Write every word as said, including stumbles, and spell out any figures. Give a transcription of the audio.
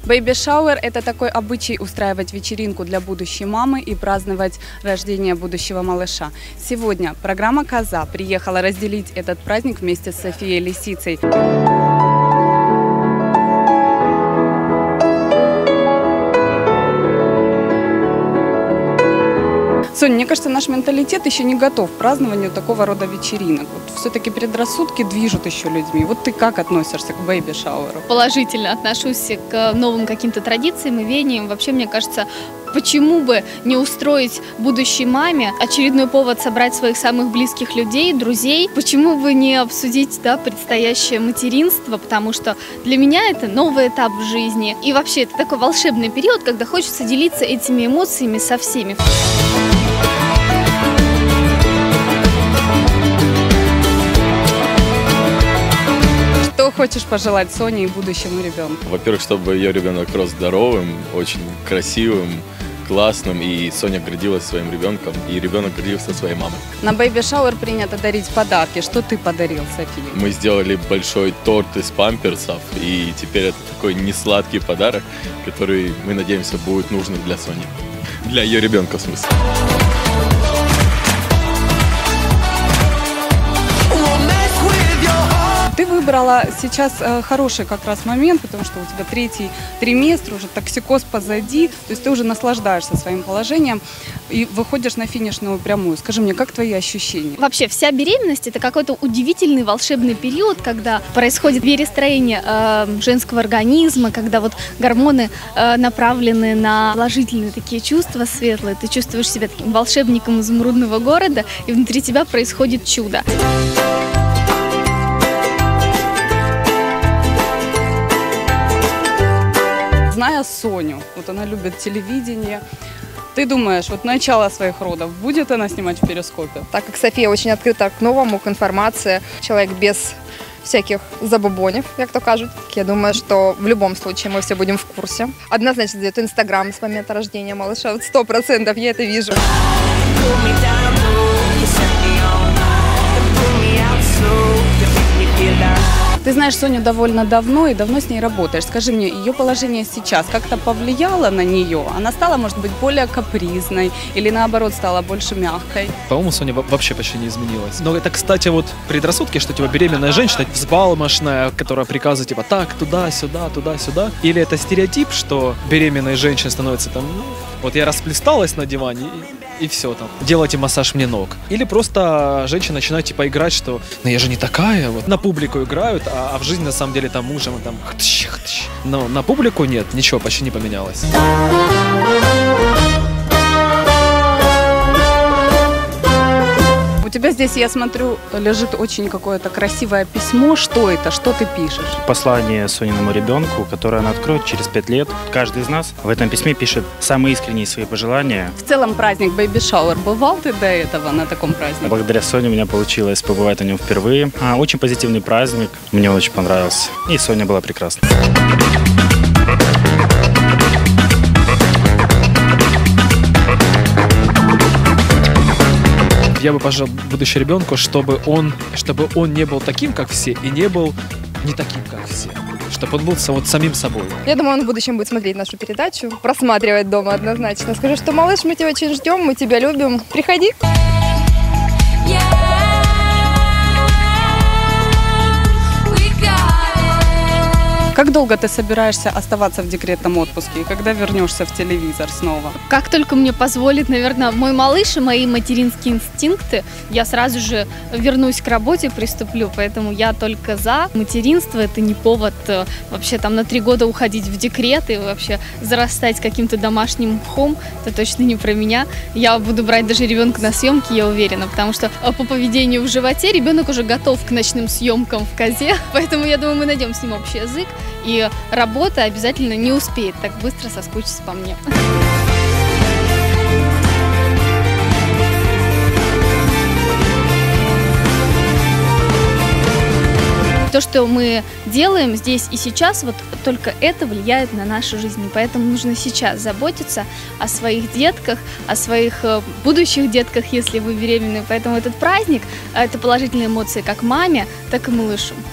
Baby shower – это такой обычай устраивать вечеринку для будущей мамы и праздновать рождение будущего малыша. Сегодня программа «Коза» приехала разделить этот праздник вместе с Софией Лисицей. Соня, мне кажется, наш менталитет еще не готов к празднованию такого рода вечеринок. Вот все-таки предрассудки движут еще людьми. Вот ты как относишься к бэйби-шауэру? Положительно отношусь к новым каким-то традициям и веяниям. Вообще, мне кажется, почему бы не устроить будущей маме очередной повод собрать своих самых близких людей, друзей? Почему бы не обсудить, да, предстоящее материнство? Потому что для меня это новый этап в жизни. И вообще, это такой волшебный период, когда хочется делиться этими эмоциями со всеми. Что хочешь пожелать Соне и будущему ребенку? Во-первых, чтобы ее ребенок рос здоровым, очень красивым, классным, и Соня гордилась своим ребенком, и ребенок гордился своей мамой. На бэйби-шауэр принято дарить подарки. Что ты подарил Софии? Мы сделали большой торт из памперсов, и теперь это такой несладкий подарок, который, мы надеемся, будет нужным для Сони. Для ее ребенка, в смысле. Ты выбрала сейчас э, хороший как раз момент, потому что у тебя третий триместр, уже токсикоз позади, то есть ты уже наслаждаешься своим положением и выходишь на финишную прямую. Скажи мне, как твои ощущения? Вообще, вся беременность – это какой-то удивительный волшебный период, когда происходит перестроение э, женского организма, когда вот гормоны э, направлены на положительные такие чувства светлые, ты чувствуешь себя таким волшебником изумрудного города, и внутри тебя происходит чудо. Зная Соню, вот она любит телевидение, ты думаешь, вот начало своих родов, будет она снимать в перископе? Так как София очень открыта к новому, к информации, человек без всяких забобонів, як то кажуть, я думаю, что в любом случае мы все будем в курсе. Однозначно дает Инстаграм с момента рождения малыша, вот сто процентов я это вижу. Ты знаешь Соню довольно давно и давно с ней работаешь. Скажи мне, ее положение сейчас как-то повлияло на нее? Она стала, может быть, более капризной или, наоборот, стала больше мягкой? По-моему, Соня вообще почти не изменилась. Но это, кстати, вот предрассудки, что типа беременная женщина взбалмошная, которая приказывает типа так, туда-сюда, туда-сюда. Или это стереотип, что беременная женщина становится там, ну, вот я расплесталась на диване и, и все там. Делайте массаж мне ног. Или просто женщина начинает типа играть, что ну я же не такая, вот на публику играют, а, а в жизни на самом деле там мужем там хтщ, хтщ. Но на публику нет, ничего почти не поменялось. У тебя здесь, я смотрю, лежит очень какое-то красивое письмо. Что это? Что ты пишешь? Послание Сониному ребенку, которое она откроет через пять лет. Каждый из нас в этом письме пишет самые искренние свои пожелания. В целом праздник Baby Shower. Бывал ты до этого на таком празднике? Благодаря Соне у меня получилось побывать на нем впервые. А, очень позитивный праздник. Мне он очень понравился. И Соня была прекрасна. Я бы пожелал будущему ребенку, чтобы он, чтобы он не был таким, как все, и не был не таким, как все. Чтобы он был вот самим собой. Я думаю, он в будущем будет смотреть нашу передачу, просматривать дома однозначно. Скажу, что малыш, мы тебя очень ждем, мы тебя любим. Приходи. Как долго ты собираешься оставаться в декретном отпуске и когда вернешься в телевизор снова? Как только мне позволит, наверное, мой малыш и мои материнские инстинкты, я сразу же вернусь к работе, приступлю. Поэтому я только за. Материнство – это не повод вообще там на три года уходить в декрет и вообще зарастать каким-то домашним мхом. Это точно не про меня. Я буду брать даже ребенка на съемки, я уверена, потому что по поведению в животе ребенок уже готов к ночным съемкам в козе. Поэтому я думаю, мы найдем с ним общий язык. И работа обязательно не успеет так быстро соскучиться по мне. То, что мы делаем здесь и сейчас, вот только это влияет на нашу жизнь. И поэтому нужно сейчас заботиться о своих детках, о своих будущих детках, если вы беременны. Поэтому этот праздник – это положительные эмоции как маме, так и малышу.